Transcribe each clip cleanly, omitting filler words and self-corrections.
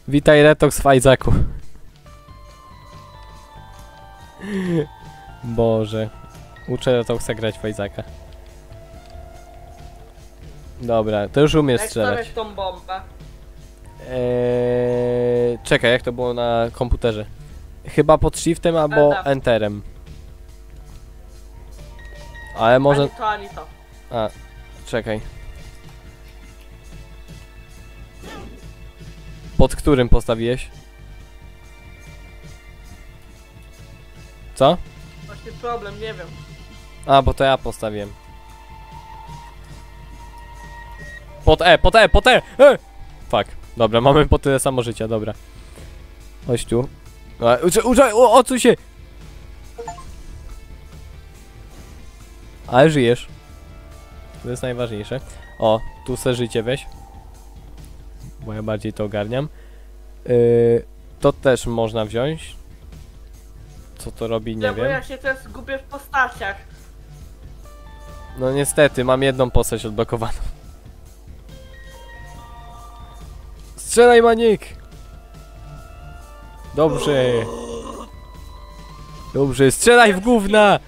Witaj Retox w Isaacu. Boże. Uczę Retoxa grać w Isaaca. Dobra, to już umiesz Jak strzelać. stawiać tą bombę? Czekaj, jak to było na komputerze? Chyba pod shiftem albo tak. enterem. Ale może... Ani to, ani to. A, czekaj. Pod którym postawiłeś? Co? Właśnie problem, nie wiem. A, bo to ja postawiłem. Pod E, pod E, pod E! Fuck. Dobra, mamy po tyle samo życia, dobra. Chodź tu. Odsuń się! Ale żyjesz. To jest najważniejsze. O, tu se życie weź. Bo ja bardziej to ogarniam. To też można wziąć. Co to robi, nie Bo wiem. ja się też gubię w postaciach. No niestety, mam jedną postać odblokowaną. Strzelaj, Maniek! Dobrze. Dobrze, strzelaj w gówna!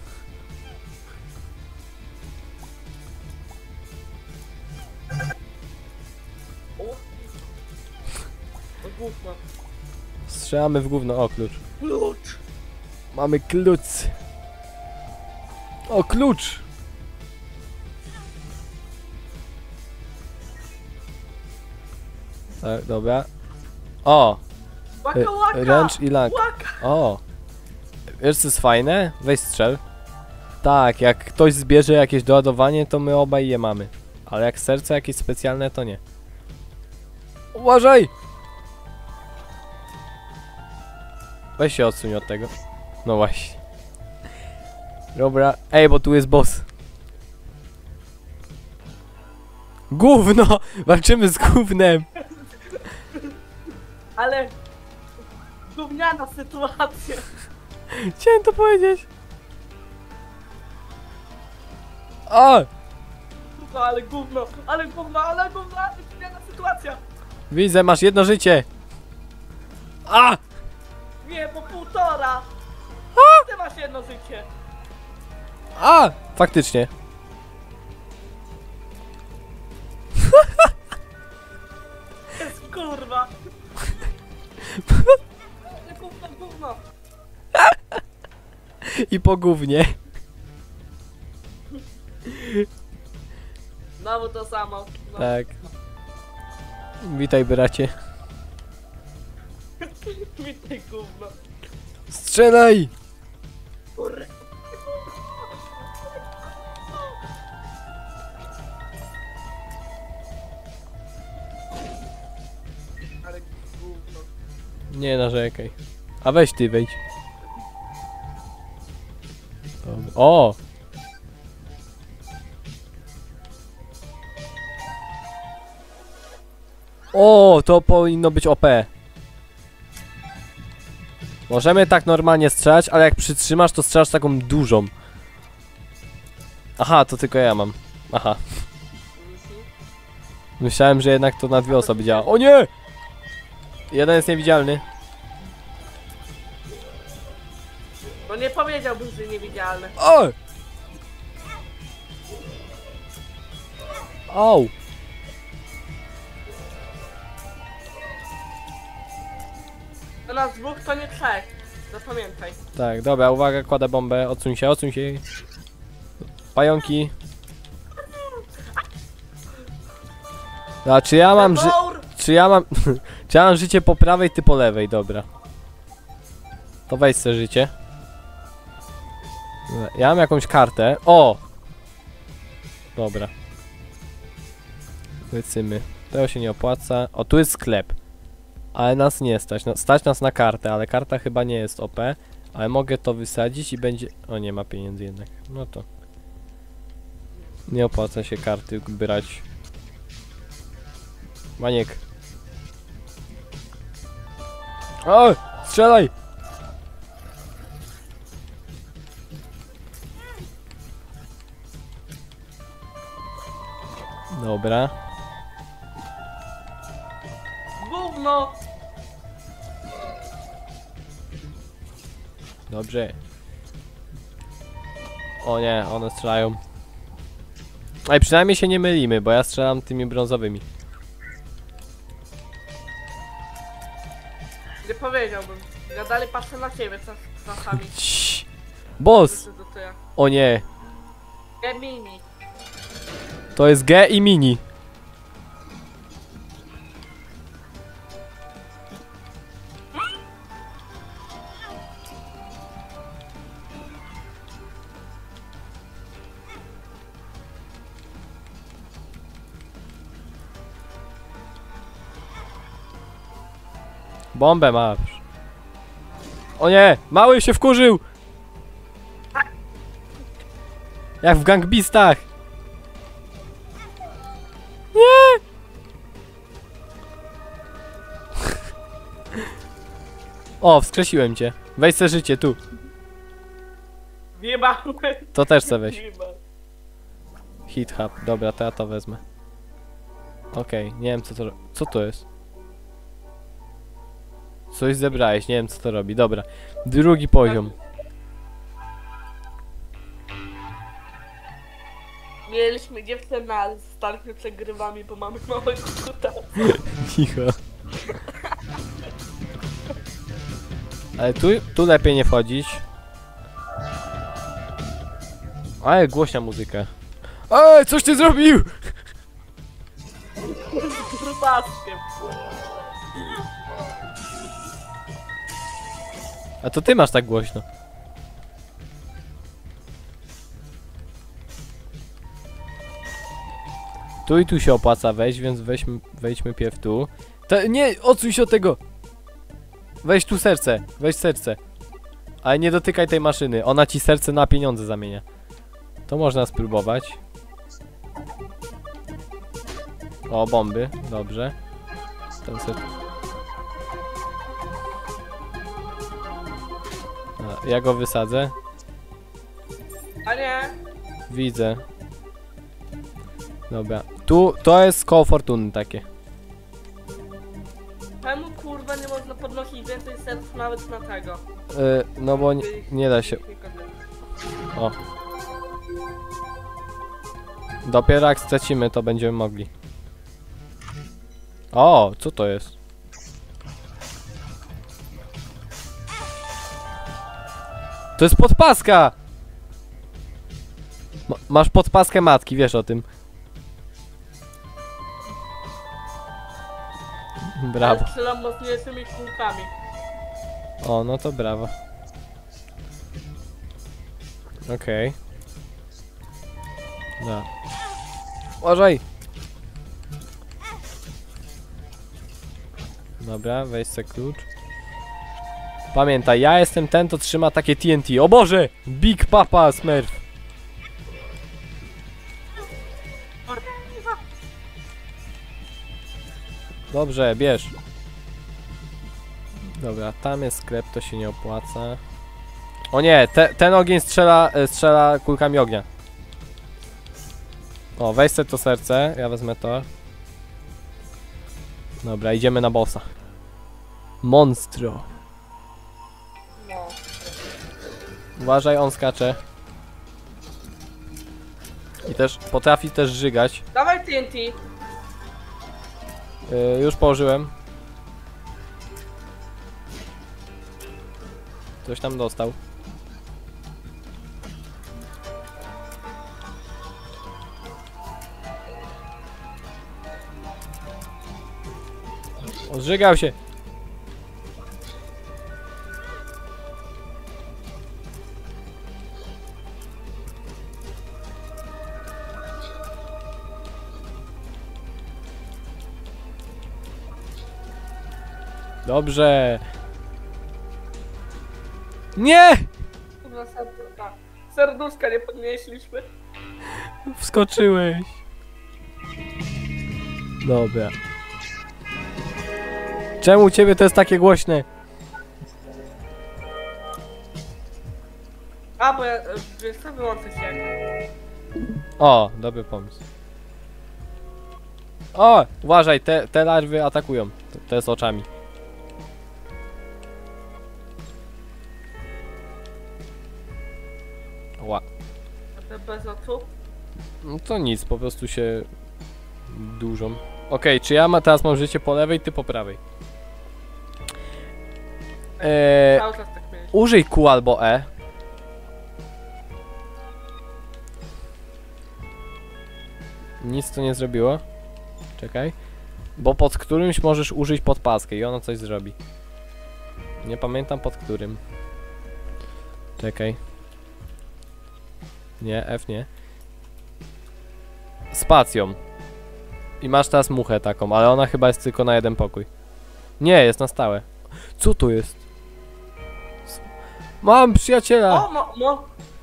O! O gówno. Strzelamy w gówno. O, klucz. Klucz! Mamy klucz. O, klucz! Tak, dobra. O! Łaka, łaka! Ręcz i lak. Łaka! O! Wiesz co jest fajne? Weź strzel. Tak, jak ktoś zbierze jakieś doładowanie, to my obaj je mamy. Ale jak serce jakieś specjalne, to nie. Uważaj! Weź się odsuń od tego. No właśnie. Dobra. Ej, bo tu jest boss. Gówno! Walczymy z gównem! Ale... Gówniana sytuacja. Chciałem to powiedzieć. O! No, ale gówno, ale gówno, ale gówno, ale gówniana sytuacja. Widzę, masz jedno życie. A! Nie, bo półtora. Ty masz jedno życie. A! Faktycznie. Jest kurwa. Gówno, gówno. I po gównie. Znowu to samo. No. Tak. Witaj, bracie. Witaj gówno. Strzelaj! Kurwa. Ale gówno. Nie narzekaj. A weź ty, wejdź. Dobra. O! O, to powinno być OP. Możemy tak normalnie strzelać, ale jak przytrzymasz, to strzelasz taką dużą. Aha, to tylko ja mam. Aha. Myślałem, że jednak to na dwie osoby działa. O nie! Jeden jest niewidzialny. No nie powiedziałbym, że niewidzialny. O! Au! To nas dwóch, to nie trzech. Zapamiętaj. Tak, dobra, uwaga, kładę bombę. Odsuń się, odsuń się. Pająki. A czy ja mam Bour! Czy ja mam... czy ja mam życie po prawej, ty po lewej, dobra. To weź sobie życie. Dobra, ja mam jakąś kartę. O! Dobra. Lecimy. To się nie opłaca. O, tu jest sklep. Ale nas nie stać. No, stać nas na kartę, ale karta chyba nie jest OP. Ale mogę to wysadzić i będzie... O, nie ma pieniędzy jednak. No to... Nie opłaca się karty brać. Maniek. O! Strzelaj! Dobra. Gówno! Dobrze. O nie, one strzelają. Ej, przynajmniej się nie mylimy, bo ja strzelam tymi brązowymi. Nie powiedziałbym. Ja dalej patrzę na ciebie czasami. Ciii. Boss! To ja. O nie, Mini. to jest G i mini. Bombę masz. O nie, mały się wkurzył. Jak w gangbistach. Nie. O, wskrzesiłem cię. Weź se życie tu. Wjebałem. To też se weź. Wjebałem. Hit hub. Dobra, to ja to wezmę. Okej, nie wiem co to... Co to jest? Coś zebrałeś, nie wiem co to robi. Dobra, drugi poziom. Mieliśmy dziewczynę, ale zostaliśmy przegrywami, bo mamy małego kuta. Cicho. Ale tu lepiej nie wchodzić. Ale głośna muzyka. Ej, coś ty zrobił! Z grubaskiem. A to ty masz tak głośno. Tu i tu się opłaca wejść, więc wejdźmy pierw tu. Nie, odsuń się od tego! Weź tu serce, weź serce. Ale nie dotykaj tej maszyny, ona ci serce na pieniądze zamienia. To można spróbować. O, bomby, dobrze. Ten ser... A, ja go wysadzę. A nie. Widzę. Dobra. Tu, to jest koło fortuny takie. Czemu kurwa nie można podnosić więcej serc nawet na tego? No bo nie da się. O. Dopiero jak stracimy, to będziemy mogli. O, co to jest? To jest podpaska! Masz podpaskę matki, wiesz o tym. Brawo. Ja strzelam mocniejszymi kulkami. O, no to brawo. Okej. Da. Uważaj! Dobra, weź se klucz. Pamiętaj, ja jestem ten, co trzyma takie TNT. O Boże! Big Papa Smurf. Dobrze, bierz. Dobra, tam jest sklep, to się nie opłaca. O nie, ten ogień strzela kulkami ognia. O, weź sobie to serce, ja wezmę to. Dobra, idziemy na bossa. Monstro. No. Uważaj, on skacze. I też potrafi też żygać. Dawaj TNT. Już położyłem. Coś tam dostał. Zżygał się. Dobrze. Nie! Kurwa, serduszka. Serduszka nie podnieśliśmy. Wskoczyłeś. Dobra. Czemu u ciebie to jest takie głośne? A, bo ja... Wiesz co, wyłączę się. O, dobry pomysł. O, uważaj, te larwy atakują. Te z oczami. bez oczu. No to nic, po prostu się dużą. Okej, czy ja teraz mam życie po lewej, ty po prawej? Cały czas tak miałeś. Użyj Q albo E. Nic to nie zrobiło. Czekaj. Bo pod którymś możesz użyć podpaskę i ono coś zrobi. Nie pamiętam pod którym. Czekaj. Nie, F nie. Spacją. I masz teraz muchę taką, ale ona chyba jest tylko na jeden pokój. Nie, jest na stałe. Co to jest? Mam przyjaciela! O, mo.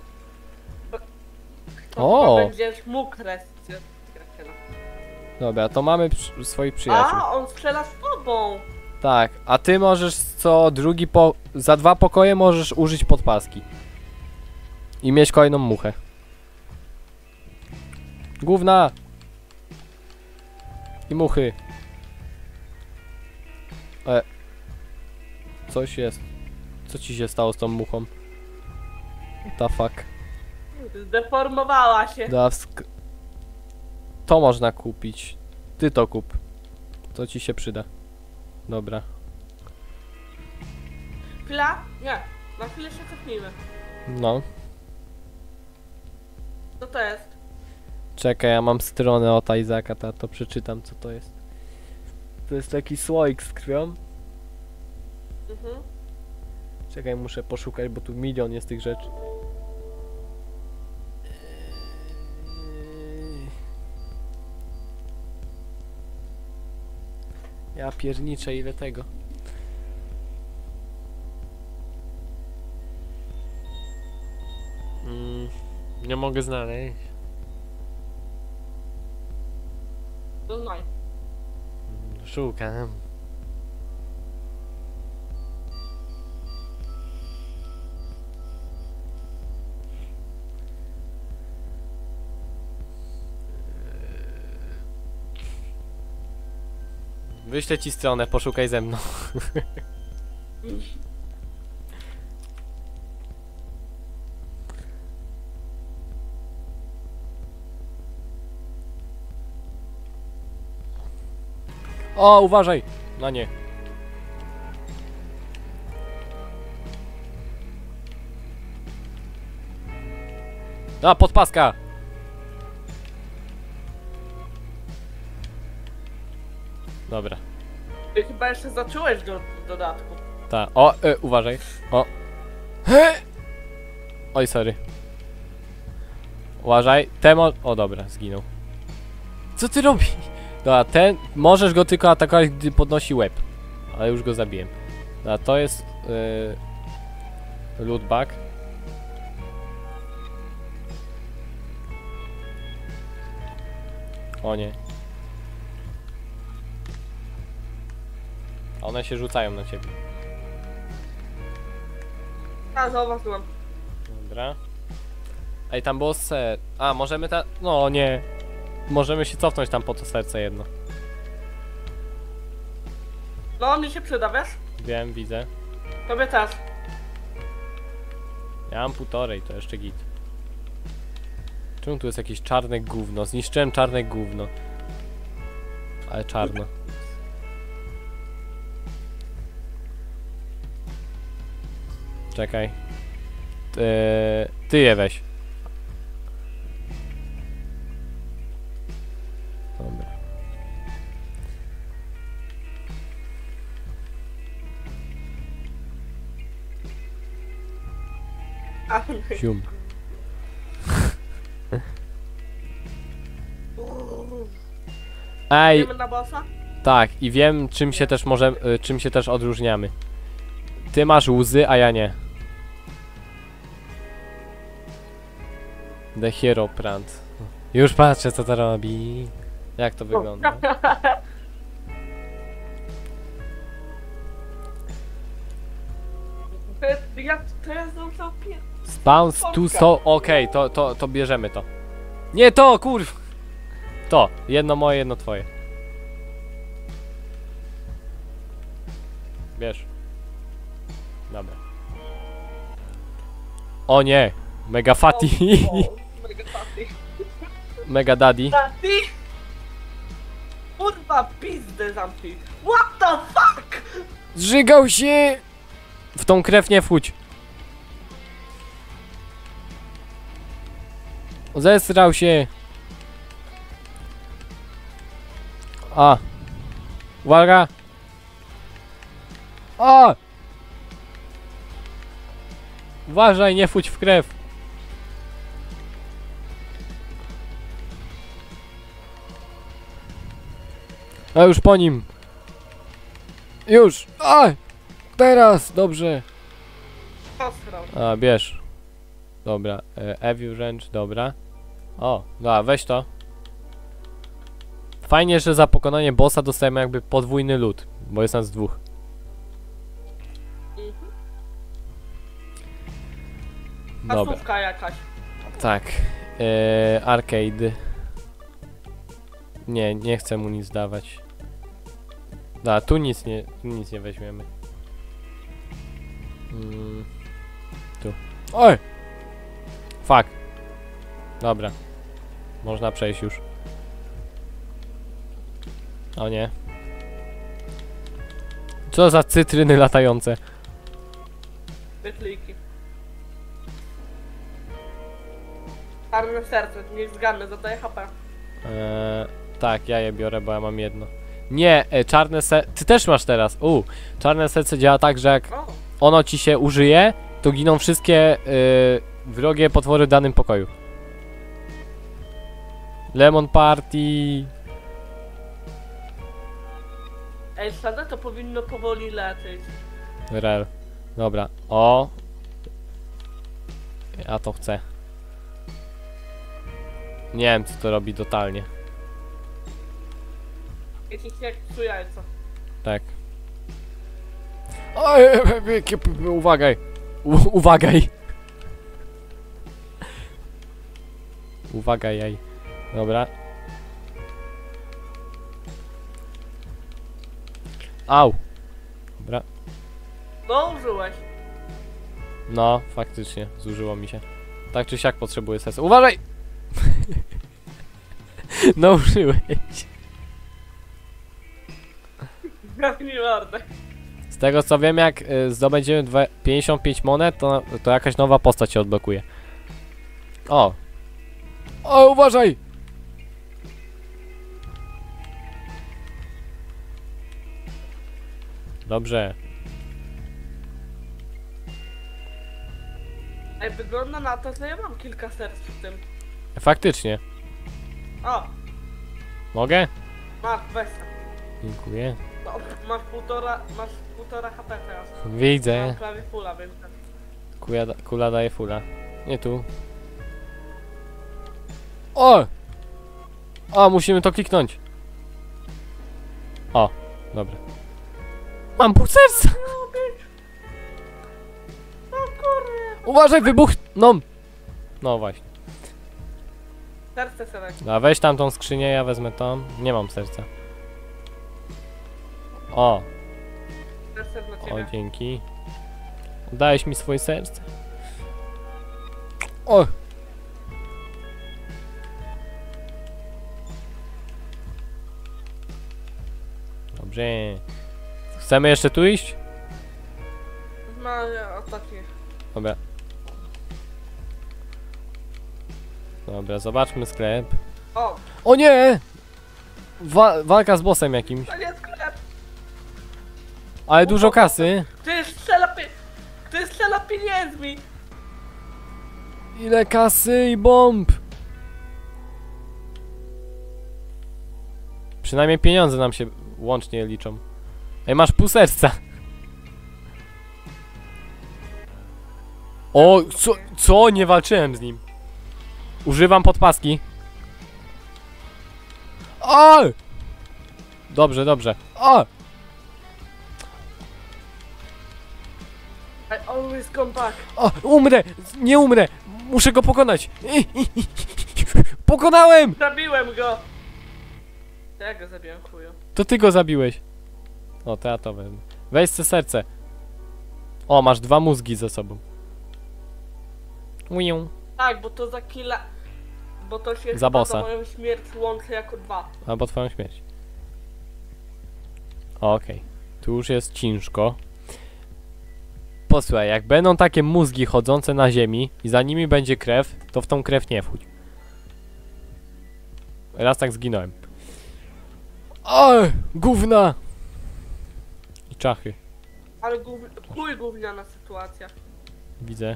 O! Będziesz mógł reszcie. Dobra, to mamy swoich przyjaciół. A, on strzela z tobą. Tak, a ty możesz co drugi za 2 pokoje możesz użyć podpaski. I mieć kolejną muchę. Główna! I muchy. Coś jest. Co ci się stało z tą muchą? What the fuck? Zdeformowała się. To można kupić. Ty to kup. To ci się przyda. Dobra. Chwila? Nie. Na chwilę się cofnijmy. No. Co to jest? Czekaj, ja mam stronę od Isaaca, to przeczytam co to jest. To jest taki słoik z krwią. Mhm. Czekaj, muszę poszukać, bo tu milion jest tych rzeczy. Ja pierniczę, ile tego. Nie mogę znaleźć. To znaj. Szukam. Wyślę ci stronę, poszukaj ze mną. O, uważaj! No nie. A, podpaska! Dobra. Ty chyba jeszcze zacząłeś do dodatku. Ta. O, uważaj. O. Oj, sorry. Uważaj. O, dobra, zginął. Co ty robisz? Dobra, możesz go tylko atakować, gdy podnosi łeb. Ale już go zabiłem. Dobra, to jest... lootbag. O nie. One się rzucają na ciebie. A, zauważyłem. Dobra. Ej, tam było A, możemy No nie. Możemy się cofnąć tam po to serce jedno. No, mi się przyda, wiesz? Wiem, widzę. Tobie też. Ja mam 1,5, to jeszcze git. Czemu tu jest jakieś czarne gówno? Zniszczyłem czarne gówno. Ale czarno. Czekaj. Ty je weź. Dobra. Zium. Ej, Idziemy na bossa? tak, i wiem czym się też czym się też odróżniamy. Ty masz łzy, a ja nie. The Hero Plant. Już patrzę co to robi. Jak to wygląda. Jak to jest za Bounce to so... Okej, to bierzemy to. Nie to, kurw! To, jedno moje, jedno twoje. Bierz. Dobra. O nie! Mega fatty! Mega Mega Daddy. Daddy! Kurwa, pizdę zamknij. What the fuck? Zżygał się! W tą krew nie wchódź. Zesrał się. A. Uwaga. A! Uważaj, nie wchódź w krew. A już po nim. Już. A! Teraz, dobrze. Posrał. A, bierz. Dobra, Evil Wrench, dobra. O, dobra, weź to. Fajnie, że za pokonanie bossa dostajemy jakby podwójny loot, bo jest nas dwóch. Dobra, Kasówka jakaś. tak. Arcade. Nie, nie chcę mu nic dawać. Da, tu nic nie weźmiemy. Tu. Oj! Fuck. Dobra. Można przejść już. O nie. Co za cytryny latające? Wykliki. Czarne serce, niech zgadnę, zadaję HP. Tak, ja je biorę, bo ja mam jedno. Nie, czarne serce... Ty też masz teraz. Czarne serce działa tak, że jak O, ono ci się użyje, to giną wszystkie wrogie potwory w danym pokoju. Lemon Party. ej, szczerze to powinno powoli lecieć. Rel. Dobra. O. Ja to chcę. Nie wiem, co to robi totalnie. Jeśli jak psu jajca. Tak. Oj, uwagaj. Uwagaj. Uwaga, jaj. Dobra. Au. Dobra. No, użyłeś. No, faktycznie, zużyło mi się. Tak czy siak potrzebuję serca. Uważaj! No, użyłeś. Zamknij mordę. Z tego co wiem, jak zdobędziemy 55 monet, to jakaś nowa postać się odblokuje. O! O, uważaj! Dobrze. Ej, wygląda na to, że ja mam kilka serc w tym. Faktycznie. O, Mogę? masz, weź. Dziękuję. No, masz półtora HP teraz. Widzę. Mam prawie fulla, więc... Kula daje fula. Nie tu. O! O, musimy to kliknąć. O, dobra. Mam pół serca! O kurde. Uważaj, wybuch! No! No właśnie. Serce serek. A weź tam tą skrzynię, ja wezmę tą. Nie mam serca. O! Serce dla O, ciebie. dzięki. Dałeś mi swoje serce. O! Dobrze. Chcemy jeszcze tu iść? No, ostatnie. Dobra. Dobra, zobaczmy sklep. O, O nie! Walka z bossem jakimś. to nie sklep. Ale dużo kasy. Ty strzela pieniędzmi. Ile kasy i bomb! Przynajmniej pieniądze nam się łącznie liczą. Ej, masz pół serca. O, co? Nie walczyłem z nim. Używam podpaski. O! Dobrze, dobrze. O! I always come back. O! Umrę! Nie umrę! Muszę go pokonać! Pokonałem! Zabiłem go. To ja go zabiłem, chuju. To ty go zabiłeś. O, to ja to wezmę. Weź se serce. O, masz 2 mózgi ze sobą. Uję. Tak, bo to za killa... bo to się Za chyba bossa. za moją śmierć łączy jako 2. Albo twoją śmierć. Okej. Tu już jest ciężko. Posłuchaj, jak będą takie mózgi chodzące na ziemi i za nimi będzie krew, to w tą krew nie wchódź. Raz tak zginąłem. Oj, gówna! I czachy. Ale chuj gówniana sytuacja. Widzę.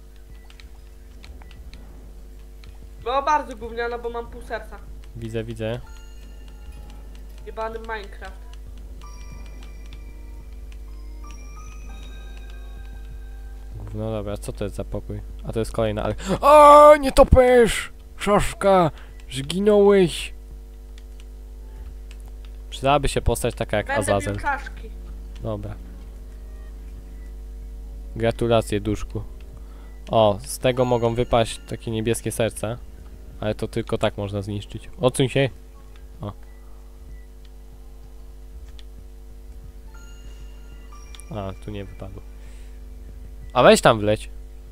No bardzo gówniana, bo mam pół serca. Widzę, widzę. Jebany Minecraft. No dobra, co to jest za pokój? A to jest kolejna, ale... O, nie topesz! Szaszka! Zginąłeś! Przydałaby się postać taka jak Będę Azazel. bił czaszki. Dobra. Gratulacje, duszku. O, z tego mogą wypaść takie niebieskie serca. Ale to tylko tak można zniszczyć. Odsuń się! O. A, tu nie wypadło. A weź tam wleć.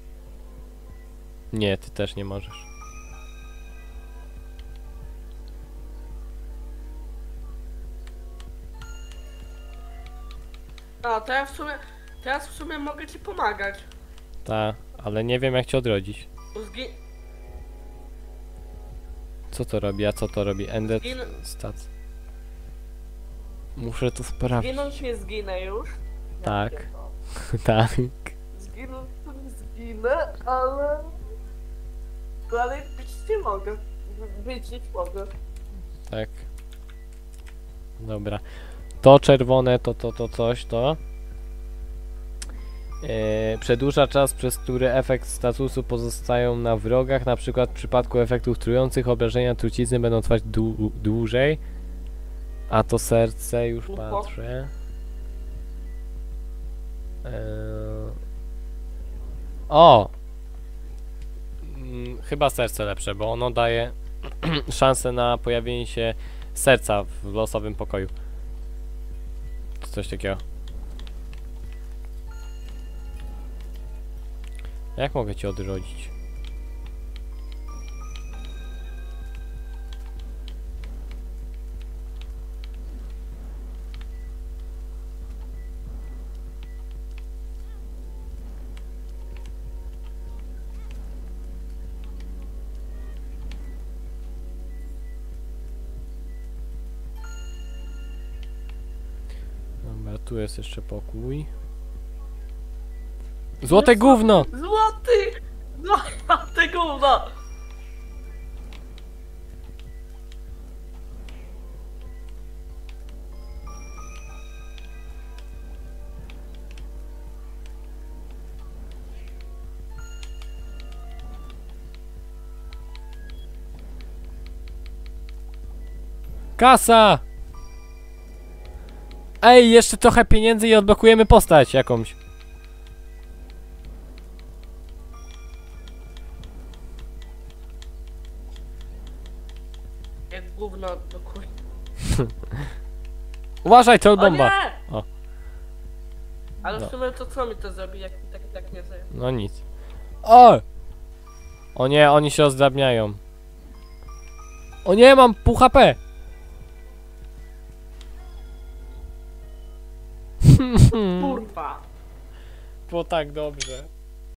Nie, ty też nie możesz. No, teraz w sumie mogę ci pomagać. Ta, ale nie wiem jak cię odrodzić. Zgi... Co to robi, a co to robi? Ended Zgin... stats. Muszę to sprawdzić. Zginąć nie zginę już. Tak. Ja pierdolę. Tak. Zginąć to nie zginę, ale... Ale być nie mogę. Być nie mogę. Tak. Dobra. To czerwone, to coś, to. Przedłuża czas, przez który efekt statusu pozostają na wrogach. Na przykład w przypadku efektów trujących obrażenia trucizny będą trwać dłużej. A to serce, już Ucho. patrzę. O! Chyba serce lepsze, bo ono daje szansę na pojawienie się serca w losowym pokoju. Czy coś takiego. Jak mogę cię odrodzić? Dobra, tu jest jeszcze pokój. Złote gówno! Złoty! Złote gówno! Kasa! Ej, jeszcze trochę pieniędzy i odblokujemy postać jakąś. Jak gówno do chuj. Uważaj, troll O bomba! nie! O. Ale No. w sumie to co mi to zrobi, jak mi tak nie zajmie? No nic. O! O nie, oni się rozdrabniają. O nie, mam pół HP! Kurwa! Było tak dobrze.